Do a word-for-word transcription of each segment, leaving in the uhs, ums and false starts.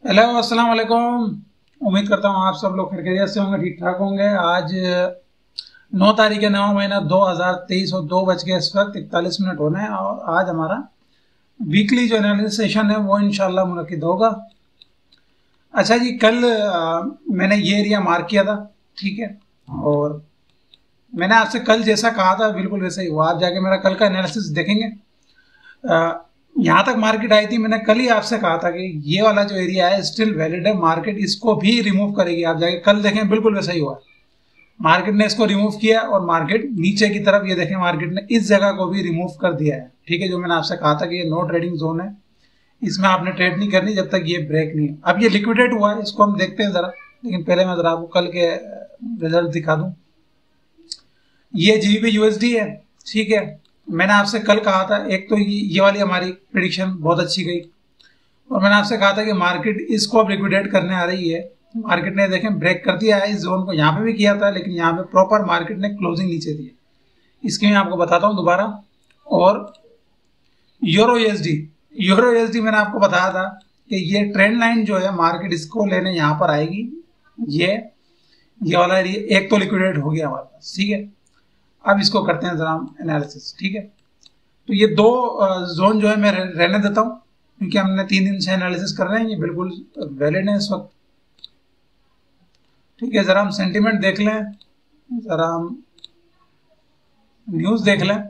Hello, अस्सलाम वालेकुम। उम्मीद करता हूँ आप सब लोग खैरियत से होंगे, ठीक ठाक होंगे। आज नौ तारीख है, नवा महीना दो हज़ार तेईस और दो बज के इस वक्त इकतालीस मिनट होने हैं। और आज हमारा वीकली जो एनालिसिस सेशन है वो इंशाल्लाह मुनक्किद होगा। अच्छा जी, कल आ, मैंने ये एरिया मार्क किया था, ठीक है। और मैंने आपसे कल जैसा कहा था बिल्कुल वैसा ही हुआ। आप जाके मेरा कल का एनालिसिस देखेंगे। यहाँ तक मार्केट आई थी, मैंने कल ही आपसे कहा था कि ये वाला जो एरिया है स्टिल वैलिड है, मार्केट इसको भी रिमूव करेगी। आप जाके कल देखें, बिल्कुल वैसा ही हुआ। मार्केट ने इसको रिमूव किया और मार्केट नीचे की तरफ, ये देखें, मार्केट ने इस जगह को भी रिमूव कर दिया है, ठीक है। जो मैंने आपसे कहा था कि ये नो ट्रेडिंग जोन है, इसमें आपने ट्रेड नहीं करनी जब तक ये ब्रेक नहीं है। अब ये लिक्विडेट हुआ है, इसको हम देखते हैं जरा। लेकिन पहले मैं जरा आपको कल के रिजल्ट दिखा दूं। ये जीबीपी यूएसडी है, ठीक है। मैंने आपसे कल कहा था, एक तो ये, ये वाली हमारी प्रिडिक्शन बहुत अच्छी गई। और मैंने आपसे कहा था कि मार्केट इसको अब लिक्विडेट करने आ रही है। मार्केट ने देखें ब्रेक कर दिया है इस जोन को, यहाँ पे भी किया था, लेकिन यहाँ पे प्रॉपर मार्केट ने क्लोजिंग नीचे दी है। इसकी मैं आपको बताता हूँ दोबारा। और यूरो यूएसडी, यूरो यूएसडी मैंने आपको बताया था कि ये ट्रेंड लाइन जो है, मार्केट इसको लेने यहाँ पर आएगी। ये ये वाला एरिया एक तो लिक्विडेट हो गया हमारे पास, ठीक है। अब इसको करते हैं जरा हम एनालिसिस, ठीक है। तो ये दो जोन जो है मैं रहने देता हूँ, क्योंकि हमने तीन दिन से एनालिसिस कर रहे हैं, ये बिल्कुल वैलिड है इस वक्त, ठीक है। जरा हम सेंटीमेंट देख लें, जरा हम न्यूज देख लें।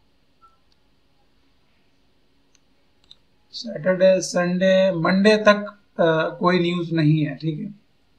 सैटरडे, संडे, मंडे तक आ, कोई न्यूज नहीं है, ठीक है।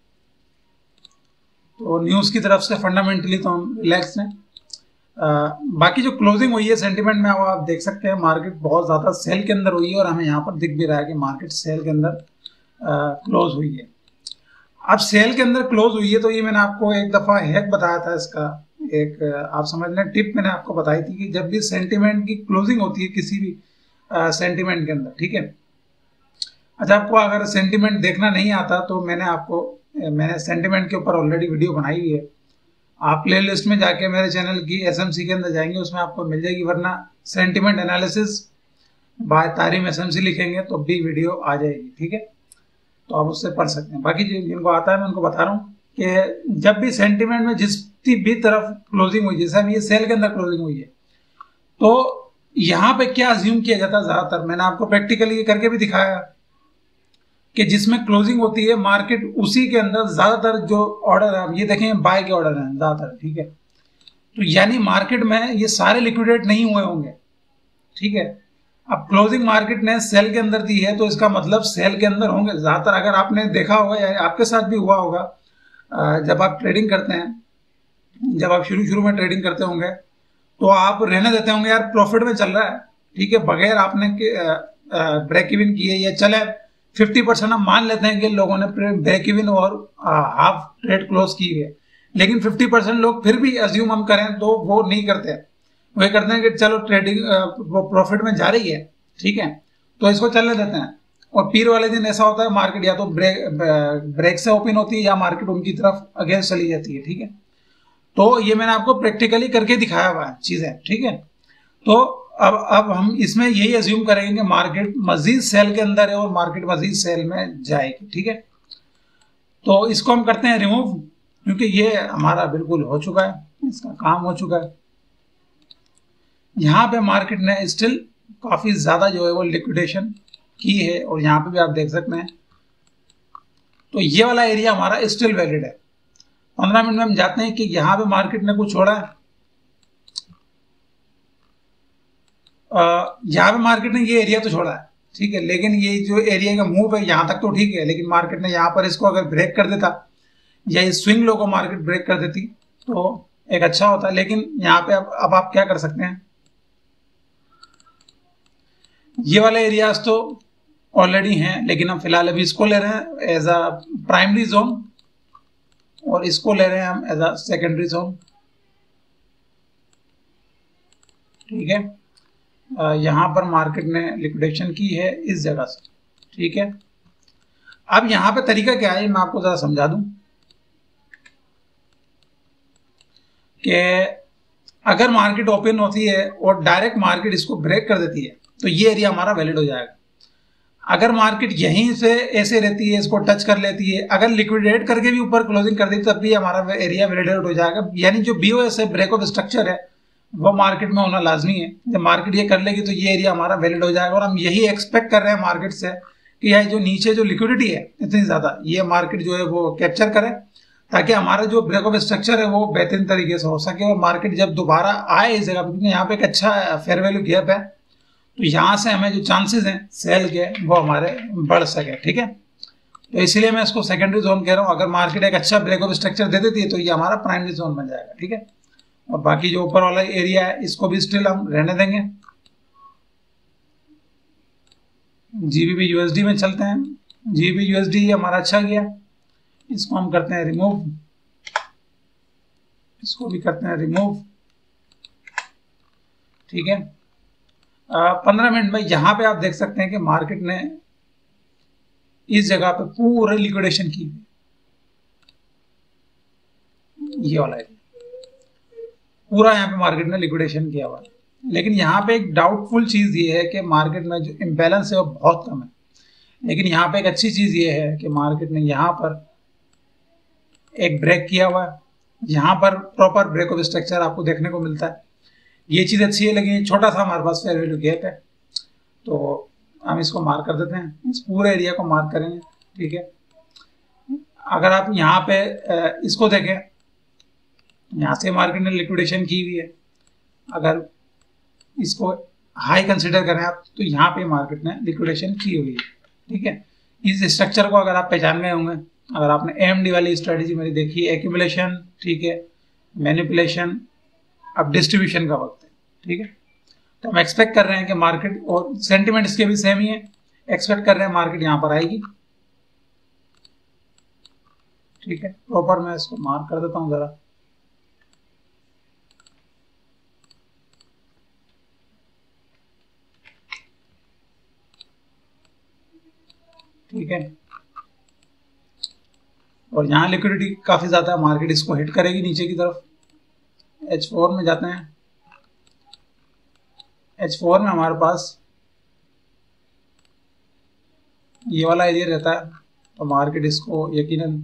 तो न्यूज की तरफ से फंडामेंटली तो हम रिलैक्स हैं। Uh, बाकी जो क्लोजिंग हुई है सेंटीमेंट में, वो आप देख सकते हैं, मार्केट बहुत ज़्यादा सेल के अंदर हुई है। और हमें यहाँ पर दिख भी रहा है कि मार्केट सेल के अंदर क्लोज uh, हुई है। अब सेल के अंदर क्लोज हुई है तो ये मैंने आपको एक दफ़ा हैक बताया था इसका, एक uh, आप समझ लें टिप मैंने आपको बताई थी कि जब भी सेंटीमेंट की क्लोजिंग होती है किसी भी सेंटीमेंट uh, के अंदर, ठीक है। अच्छा, आपको अगर सेंटीमेंट देखना नहीं आता तो मैंने आपको मैंने सेंटीमेंट के ऊपर ऑलरेडी वीडियो बनाई हुई है। आप प्ले लिस्ट में जाके मेरे चैनल की एसएमसी के अंदर जाएंगे, उसमें आपको मिल जाएगी। वरना सेंटीमेंट एनालिसिस बाय तारीम एसएमसी लिखेंगे तो भी वीडियो आ जाएगी, ठीक है। तो आप उससे पढ़ सकते हैं। बाकी जिनको आता है मैं उनको बता रहा हूँ कि जब भी सेंटीमेंट में जिस भी तरफ क्लोजिंग हुई, जैसे अभी ये सेल के अंदर क्लोजिंग हुई है, तो यहाँ पे क्या अज्यूम किया जाता है ज्यादातर, मैंने आपको प्रैक्टिकली करके भी दिखाया कि जिसमें क्लोजिंग होती है मार्केट उसी के अंदर ज्यादातर जो ऑर्डर है, ये देखें बाय के ऑर्डर हैं ज्यादातर, ठीक है। तो यानी मार्केट में ये सारे लिक्विडेट नहीं हुए होंगे, ठीक है। अब क्लोजिंग मार्केट ने सेल के अंदर दी है तो इसका मतलब सेल के अंदर होंगे ज्यादातर। अगर आपने देखा होगा या आपके साथ भी हुआ होगा, जब आप ट्रेडिंग करते हैं, जब आप शुरू शुरू में ट्रेडिंग करते होंगे तो आप रहने देते होंगे, यार प्रॉफिट में चल रहा है, ठीक है, बगैर आपने ब्रेक इवन किए या चले फिफ्टी परसेंट हम मान लेते हैं कि लोगों ने ब्रेक इवन और हाफ ट्रेड क्लोज की है। लेकिन फिफ्टी परसेंट लोग फिर भी अज्यूम हम करें तो वो नहीं करते हैं। वो करते हैं कि चलो ट्रेडिंग वो प्रॉफिट में जा रही है, ठीक है, तो इसको चलने देते हैं। और पीर वाले दिन ऐसा होता है, मार्केट या तो ब्रेक ब्रेक से ओपन होती है या मार्केट उनकी तरफ अगेंस्ट चली जाती है, ठीक है। तो ये मैंने आपको प्रैक्टिकली करके दिखाया हुआ है चीजें, ठीक है। तो अब अब हम इसमें यही अज्यूम करेंगे कि मार्केट मजीद सेल के अंदर है और मार्केट मजीद सेल में जाएगी, ठीक है। तो इसको हम करते हैं रिमूव, क्योंकि ये हमारा बिल्कुल हो चुका है, इसका काम हो चुका है। यहाँ पे मार्केट ने स्टिल काफी ज्यादा जो है वो लिक्विडेशन की है, और यहाँ पे भी आप देख सकते हैं। तो ये वाला एरिया हमारा स्टिल वैलिड है। पंद्रह मिनट में हम जाते हैं कि यहाँ पे मार्केट ने कुछ छोड़ा है। यहाँ पे मार्केट ने ये एरिया तो छोड़ा है, ठीक है, लेकिन ये जो एरिया का मूव है यहाँ तक तो ठीक है। लेकिन मार्केट ने यहाँ पर इसको अगर ब्रेक कर देता या इस स्विंग लो को मार्केट ब्रेक कर देती तो एक अच्छा होता। लेकिन यहाँ पे अब अब आप क्या कर सकते हैं, ये वाले एरियाज तो ऑलरेडी हैं, लेकिन हम फिलहाल अभी इसको ले रहे हैं एज अ प्राइमरी जोन और इसको ले रहे हैं हम एज अ सेकेंडरी जोन, ठीक है। यहाँ पर मार्केट ने लिक्विडेशन की है इस जगह से, ठीक है। अब यहाँ पे तरीका क्या है मैं आपको जरा समझा दूं कि अगर मार्केट ओपन होती है और डायरेक्ट मार्केट इसको ब्रेक कर देती है तो ये एरिया हमारा वैलिड हो जाएगा। अगर मार्केट यहीं से ऐसे रहती है, इसको टच कर लेती है, अगर लिक्विडेट करके भी ऊपर क्लोजिंग कर दी तब भी हमारा एरिया वैलिडेट हो जाएगा। यानी जो बीओएस है, ब्रेक ऑफ स्ट्रक्चर है, वो मार्केट में होना लाजमी है। जब मार्केट ये कर लेगी तो ये एरिया हमारा वैलिड हो जाएगा। और हम यही एक्सपेक्ट कर रहे हैं मार्केट से कि यह जो नीचे जो लिक्विडिटी है इतनी ज्यादा, ये मार्केट जो है वो कैप्चर करे, ताकि हमारा जो ब्रेक ऑफ स्ट्रक्चर है वो बेहतरीन तरीके से हो सके और मार्केट जब दोबारा आए इस जगह पर, क्योंकि यहाँ पे एक अच्छा फेयर वैल्यू गैप है, तो यहाँ से हमें जो चांसेस हैं सेल के वो हमारे बढ़ सके। ठीक है, तो इसलिए मैं इसको सेकेंडरी जोन कह रहा हूँ। अगर मार्केट एक अच्छा ब्रेक ऑफ स्ट्रक्चर दे देती है तो ये हमारा प्राइमरी जोन बन जाएगा। ठीक है, और बाकी जो ऊपर वाला एरिया है इसको भी स्टिल हम रहने देंगे। जीबीपी यूएसडी में चलते हैं। जीबीपी यूएसडी हमारा अच्छा गया, इसको हम करते हैं रिमूव, इसको भी करते हैं रिमूव। ठीक है, पंद्रह मिनट में यहां पे आप देख सकते हैं कि मार्केट ने इस जगह पे पूरा लिक्विडेशन की, ये वाला है पूरा, यहाँ पे मार्केट ने लिक्विडेशन किया हुआ है। लेकिन यहाँ पे एक डाउटफुल चीज ये है कि मार्केट में जो इम्बैलेंस है वो बहुत कम है। लेकिन यहाँ पे एक अच्छी चीज ये है कि मार्केट ने यहाँ पर एक ब्रेक किया हुआ है, यहाँ पर प्रॉपर ब्रेक ऑफ स्ट्रक्चर आपको देखने को मिलता है, ये चीज अच्छी है। लेकिन छोटा सा हमारे पास फेयर वैल्यू गैप है, तो हम इसको मार्क कर देते हैं, इस पूरे एरिया को मार्क करेंगे। ठीक है, अगर आप यहाँ पे इसको देखें, यहाँ से मार्केट ने लिक्विडेशन की हुई है, अगर इसको हाई कंसिडर करें आप तो यहाँ पे मार्केट ने लिक्विडेशन की हुई है। ठीक है, इस स्ट्रक्चर को अगर आप पहचान गए होंगे, अगर आपने एएमडी वाली स्ट्रेटेजी मेरी देखी, एक्यूमुलेशन, ठीक है, मैनिपुलेशन, अब डिस्ट्रीब्यूशन का वक्त है। ठीक है, तो हम एक्सपेक्ट कर रहे हैं कि मार्केट, और सेंटिमेंट इसके भी सेम ही है, एक्सपेक्ट कर रहे हैं मार्केट यहां पर आएगी। ठीक है, प्रॉपर मैं इसको मार्क कर देता हूं जरा। ठीक है, और यहाँ लिक्विडिटी काफी ज्यादा है, मार्केट इसको हिट करेगी नीचे की तरफ। एच फोर में जाते हैं। एच फोर में हमारे पास ये वाला एरिया रहता है, तो मार्केट इसको यकीनन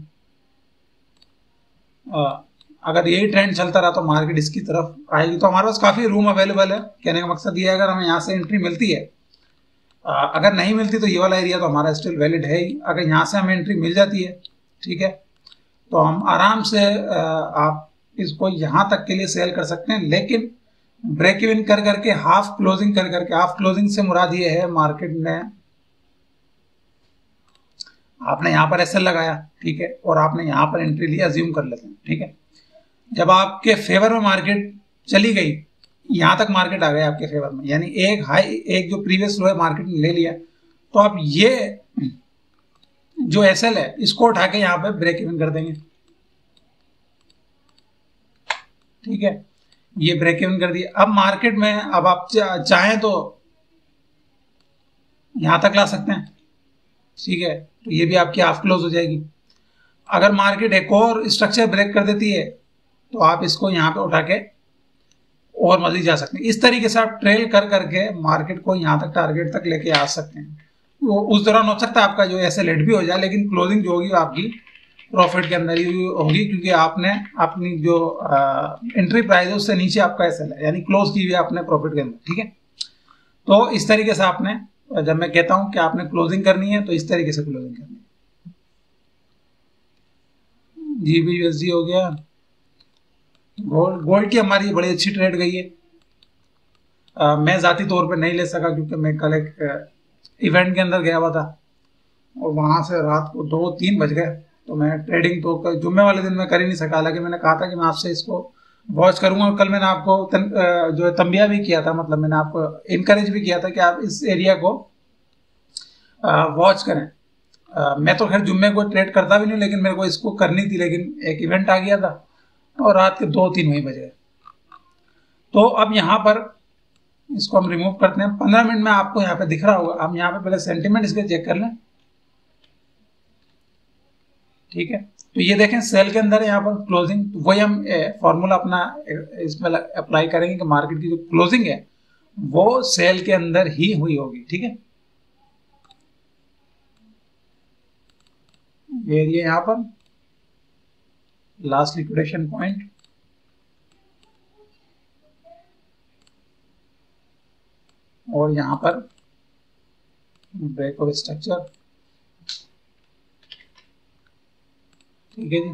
अगर यही ट्रेंड चलता रहा तो मार्केट इसकी तरफ आएगी। तो हमारे पास काफी रूम अवेलेबल है। कहने का मकसद ये है, अगर हमें यहाँ से एंट्री मिलती है, आ, अगर नहीं मिलती तो ये वाला एरिया तो हमारा स्टिल वैलिड है ही। अगर यहाँ से हमें एंट्री मिल जाती है, ठीक है, तो हम आराम से आ, आप इसको यहाँ तक के लिए सेल कर सकते हैं। लेकिन ब्रेक इवन कर करके, हाफ क्लोजिंग कर करके, हाफ क्लोजिंग से मुराद ये है मार्केट ने, आपने यहाँ पर एसएल लगाया, ठीक है, और आपने यहाँ पर एंट्री लिया, अज्यूम कर लेते हैं। ठीक है, जब आपके फेवर में मार्केट चली गई, यहाँ तक मार्केट आ गया आपके फेवर में, यानी एक हाई, एक जो प्रीवियस लो है मार्केट ने ले लिया, तो आप ये जो एसएल है इसको उठा के यहाँ पे ब्रेक इवन कर देंगे। ठीक है, ये ब्रेक इवन कर दिया। अब मार्केट में अब आप चाहें तो यहां तक ला सकते हैं, ठीक है, तो ये भी आपकी हाफ क्लोज हो जाएगी। अगर मार्केट एक और स्ट्रक्चर ब्रेक कर देती है तो आप इसको यहाँ पे उठा के और मजीद जा सकते हैं। इस तरीके से आप ट्रेल कर करके मार्केट को यहाँ तक, टारगेट तक लेके आ सकते हैं। वो उस दौरान हो सकता है आपका जो एसएल हिट भी हो जाए, लेकिन क्लोजिंग जो होगी वो आपकी प्रॉफिट के अंदर ही होगी, क्योंकि आपने अपनी जो एंट्री प्राइस है उससे नीचे आपका एसएल है, यानी क्लोज की हुई आपने प्रॉफिट के अंदर। ठीक है, तो इस तरीके से आपने, जब मैं कहता हूं कि आपने क्लोजिंग करनी है तो इस तरीके से क्लोजिंग करनी है। जीबी यूएसडी हो गया। गोल्ड गोल्ड की हमारी बड़ी अच्छी ट्रेड गई है। आ, मैं जाती तौर पे नहीं ले सका क्योंकि मैं कल एक इवेंट के अंदर गया हुआ था और वहां से रात को दो तीन बज गए, तो मैं ट्रेडिंग तो जुम्मे वाले दिन में कर ही नहीं सका। हालांकि मैंने कहा था कि मैं आपसे इसको वॉच करूंगा, और कल मैंने आपको तन, जो है तंबिया भी किया था, मतलब मैंने आपको इनकरेज भी किया था कि आप इस एरिया को वॉच करें। आ, मैं तो खैर जुम्मे को ट्रेड करता भी नहीं, लेकिन मेरे को इसको करनी थी, लेकिन एक इवेंट आ गया था और रात के दो तीन वही बज गए। तो अब यहाँ पर इसको हम रिमूव करते हैं। पंद्रह मिनट में आपको यहाँ पे दिख रहा होगा। हम यहाँ पे पहले सेंटीमेंट इसके चेक कर लें। ठीक है, तो ये देखें सेल के अंदर यहाँ पर क्लोजिंग, तो वही हम फॉर्मूला अपना इसमें अप्लाई करेंगे कि मार्केट की जो क्लोजिंग है वो सेल के अंदर ही हुई होगी। ठीक है, ये एरिया यहाँ पर लास्ट लिक्विडेशन पॉइंट, और यहाँ पर ब्रेक ऑफ स्ट्रक्चर। ठीक है जी,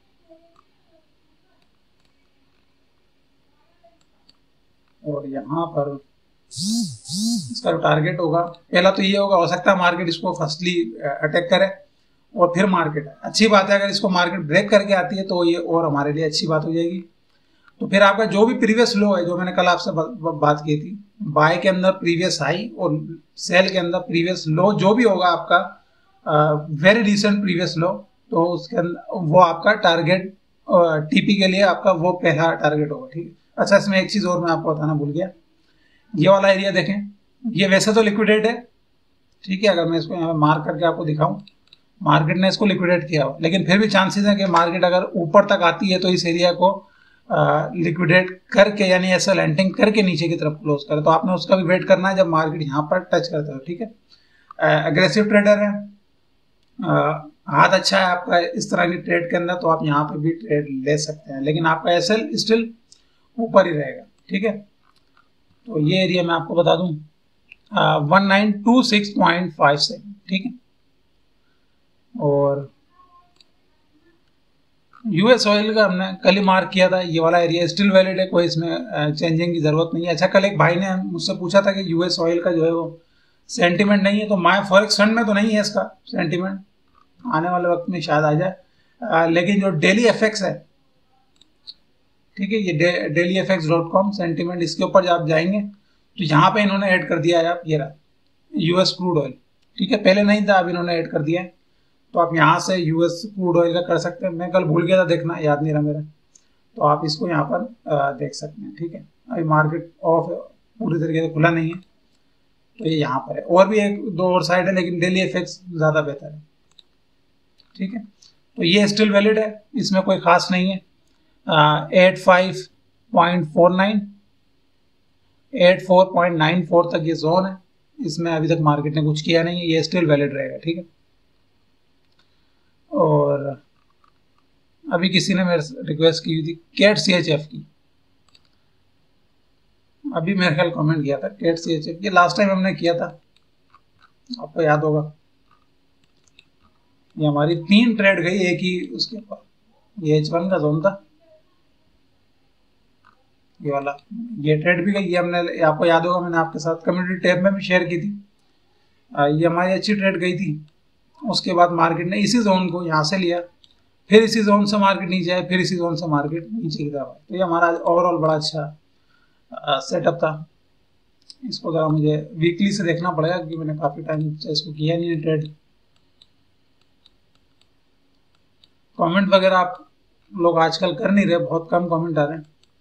और यहाँ पर इसका जो टारगेट होगा, पहला तो ये होगा, हो सकता है मार्केट इसको फर्स्टली अटैक करे और फिर मार्केट, अच्छी बात है अगर इसको मार्केट ब्रेक करके आती है तो ये और हमारे लिए अच्छी बात हो जाएगी। तो फिर आपका जो भी प्रीवियस लो है, जो मैंने कल आपसे बात की थी, बाय के अंदर प्रीवियस हाई और सेल के अंदर प्रीवियस लो, जो भी होगा आपका वेरी रिसेंट प्रीवियस लो, तो उसके अंदर वो आपका टारगेट टीपी के लिए आपका वो पहला टारगेट होगा। ठीक है। अच्छा, इसमें एक चीज और मैं आपको बताना भूल गया, ये वाला एरिया देखें, ये वैसे तो लिक्विडेट है, ठीक है, अगर मैं इसको यहाँ पे मार्क करके आपको दिखाऊं, मार्केट ने इसको लिक्विडेट किया हो, लेकिन फिर भी चांसेस है कि मार्केट अगर ऊपर तक आती है तो इस एरिया को लिक्विडेट करके, यानी ऐसा लैंडिंग करके नीचे की तरफ क्लोज करे, तो आपने उसका भी वेट करना है जब मार्केट यहाँ पर टच करता है। ठीक है, एग्रेसिव ट्रेडर है, आ, हाथ अच्छा है आपका इस तरह की ट्रेड के अंदर, तो आप यहाँ पे भी ट्रेड ले सकते हैं, लेकिन आपका एसएल स्टिल ऊपर ही रहेगा। ठीक है, तो ये एरिया मैं आपको बता दूं one nine two six point five seven. ठीक है, और यूएस ऑयल का हमने कल ही मार्क किया था, ये वाला एरिया स्टिल वैलिड है, कोई इसमें चेंजिंग की जरूरत नहीं है। अच्छा, कल एक भाई ने मुझसे पूछा था कि यूएस ऑयल का जो है वो सेंटीमेंट नहीं है, तो माय फॉरेक्स फंड में तो नहीं है इसका सेंटीमेंट, आने वाले वक्त में शायद आ जाए, आ, लेकिन जो डेली एफएक्स है, ठीक है, ये day, daily FX dot com sentiment, इसके ऊपर जब आप जाएंगे तो यहाँ पे इन्होंने ऐड कर दिया है, आप ये रहा यूएस क्रूड ऑयल। ठीक है, पहले नहीं था, अब इन्होंने ऐड कर दिया है, तो आप यहाँ से यूएस क्रूड ऑयल का कर सकते हैं। मैं कल भूल गया था देखना, याद नहीं रहा मेरा, तो आप इसको यहाँ पर आ, देख सकते हैं। ठीक है, अभी मार्केट ऑफ पूरी तरीके से खुला नहीं है, तो ये यहाँ पर है, और भी एक दो और साइड है, लेकिन डेली एफएक्स ज़्यादा बेहतर है। ठीक है, तो ये स्टिल वैलिड है, इसमें कोई खास नहीं है। Eight five point four nine eight four point nine four तक ये जोन है, इसमें अभी तक मार्केट ने कुछ किया नहीं है, ये स्टिल वैलिड रहेगा। ठीक है, और अभी किसी ने मेरे रिक्वेस्ट की थी कैट सी एच एफ की, अभी मेरे ख्याल कमेंट किया था कैट सी एच एफ, ये लास्ट टाइम हमने किया था, आपको याद होगा, ये हमारी तीन ट्रेड गई एक ही उसके ऊपर, ये एच वन का जोन था, ये वाला, ये ट्रेड भी गई, ये हमने, आपको याद होगा मैंने आपके साथ कम्युनिटी टैब में भी शेयर की थी, ये हमारी अच्छी ट्रेड गई थी। उसके बाद मार्केट ने इसी जोन को यहाँ से लिया, फिर इसी जोन से मार्केट नीचे आए, फिर इसी जोन से मार्केट नीचे की तरफ आए, तो ये हमारा ओवरऑल बड़ा अच्छा सेटअप था। इसको जरा मुझे वीकली से देखना पड़ेगा, क्योंकि मैंने काफ़ी टाइम से इसको किया नहीं है ट्रेड। कमेंट वगैरह आप लोग आजकल कर नहीं रहे, बहुत कम कमेंट आ रहे हैं,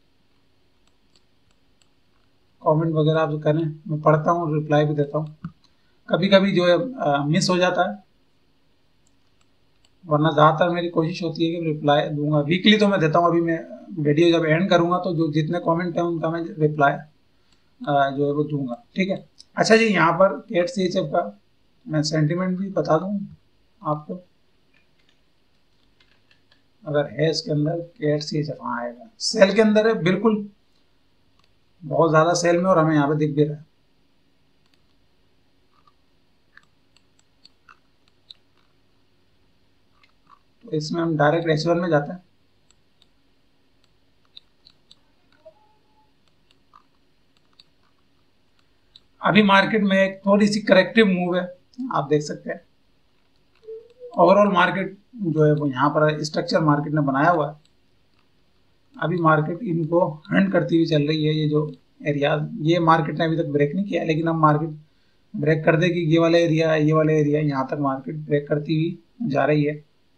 कमेंट वगैरह आप करें, मैं पढ़ता हूँ, रिप्लाई भी देता हूँ, कभी कभी जो है मिस हो जाता है, वरना ज़्यादातर मेरी कोशिश होती है कि रिप्लाई दूंगा, वीकली तो मैं देता हूँ। अभी मैं वीडियो जब एंड करूँगा तो जो जितने कमेंट हैं उनका मैं रिप्लाई जो है वो दूंगा। ठीक है, अच्छा जी, यहाँ पर कैट सी एच एफ का मैं सेंटीमेंट भी बता दूँ आपको, अगर है इसके अंदर कैट सी एच एफ, हाँ आएगा, सेल के अंदर है बिल्कुल, बहुत ज़्यादा सेल में, और हमें यहाँ पे दिख भी रहा है। तो इसमें हम डायरेक्ट एच वन में जाते हैं, अभी मार्केट में एक थोड़ी सी करेक्टिव मूव है, आप देख सकते हैं। ओवरऑल मार्केट जो है वो यहाँ पर स्ट्रक्चर मार्केट ने बनाया हुआ है, अभी मार्केट इनको हंट करती हुई चल रही है। ये जो एरिया, ये मार्केट ने अभी तक ब्रेक नहीं किया, लेकिन अब मार्केट ब्रेक कर देगी, ये वाला एरिया है, ये वाला एरिया, यहाँ तक मार्केट ब्रेक करती हुई जा रही है।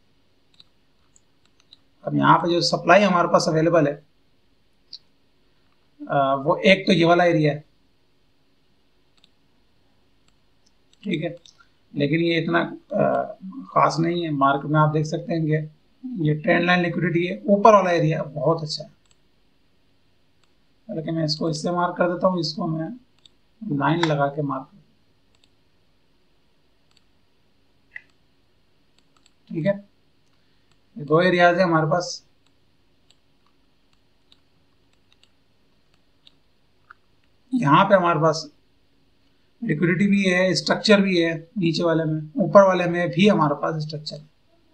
अब यहाँ पे जो सप्लाई हमारे पास अवेलेबल है आ, वो एक तो ये वाला एरिया है, ठीक है, लेकिन ये इतना आ, खास नहीं है। मार्केट में आप देख सकते हैं कि ये ट्रेंड लाइन लिक्विडिटी है, ऊपर वाला एरिया बहुत अच्छा है, लेकिन मैं इसको इससे मार्क कर देता हूँ, इसको मैं लाइन लगा के मार्क, ठीक है, ये दो एरियाज है हमारे पास। यहाँ पे हमारे पास लिक्विडिटी भी है, स्ट्रक्चर भी है नीचे वाले में, ऊपर वाले में भी हमारे पास स्ट्रक्चर है।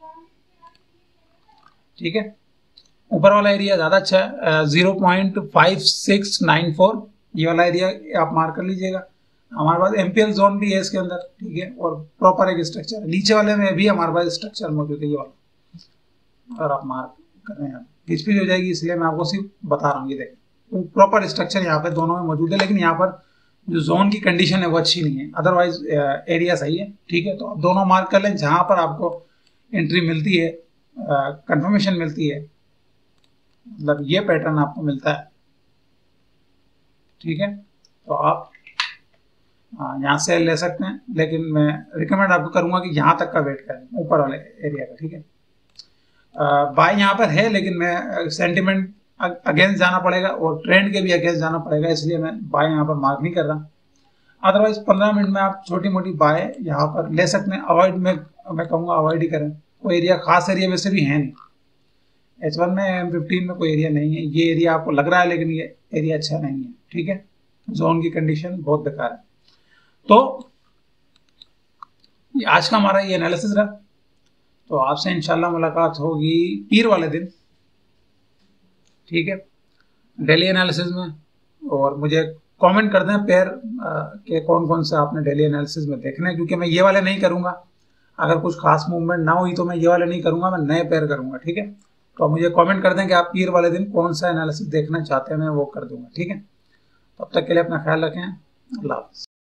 ठीक है, ऊपर वाला एरिया ज्यादा अच्छा है, zero point five six nine four, ये वाला एरिया आप मार्क कर लीजिएगा। हमारे पास एमपीएल जोन भी है इसके अंदर, ठीक है, और प्रॉपर एक स्ट्रक्चर है। नीचे वाले में भी हमारे पास स्ट्रक्चर मौजूद है, ये वाला, और आप मार्क कर रहे हैं, डिस्प्ले हो जाएगी, इसलिए मैं आपको सिर्फ बता रहा हूँ। ये देखें, प्रॉपर स्ट्रक्चर यहाँ पे दोनों में मौजूद है, लेकिन यहाँ पर जो जोन की कंडीशन है वो अच्छी नहीं है, अदरवाइज एरिया सही है। ठीक है, तो आप दोनों मार्क कर लें, जहां पर आपको एंट्री मिलती है, कंफर्मेशन मिलती है, मतलब ये पैटर्न आपको मिलता है। ठीक है, तो आप यहाँ से ले सकते हैं, लेकिन मैं रिकमेंड आपको करूंगा कि यहाँ तक का वेट करें, ऊपर वाले एरिया का। ठीक है, बाय यहाँ पर है, लेकिन मैं सेंटिमेंट अगेंस्ट जाना पड़ेगा और ट्रेंड के भी अगेंस्ट जाना पड़ेगा, इसलिए मैं बाय यहाँ पर मार्क नहीं कर रहा। अदरवाइज पंद्रह मिनट में आप छोटी मोटी बाय यहाँ पर ले सकते हैं। अवॉइड में मैं कहूँगा अवॉइड ही करें, कोई एरिया खास एरिया वैसे भी है नहीं। एच वन में, एम फिफ्टीन में कोई एरिया नहीं है, ये एरिया आपको लग रहा है, लेकिन ये एरिया अच्छा नहीं है। ठीक है, जोन की कंडीशन बहुत बेकार है। तो आज का हमारा ये एनालिसिस रहा, तो आपसे इंशाल्लाह मुलाकात होगी पीर वाले दिन। ठीक है, डेली एनालिसिस में, और मुझे कमेंट कर दें पेयर के कौन कौन से आपने डेली एनालिसिस में देखने हैं, क्योंकि मैं ये वाले नहीं करूंगा। अगर कुछ खास मूवमेंट ना हुई तो मैं ये वाले नहीं करूंगा, मैं नए पेयर करूंगा। ठीक है, तो मुझे कमेंट कर दें कि आप पीर वाले दिन कौन सा एनालिसिस देखना चाहते हैं, मैं वो कर दूंगा। ठीक है, तब तक के लिए अपना ख्याल रखें। अल्लाह हाफ़िज़।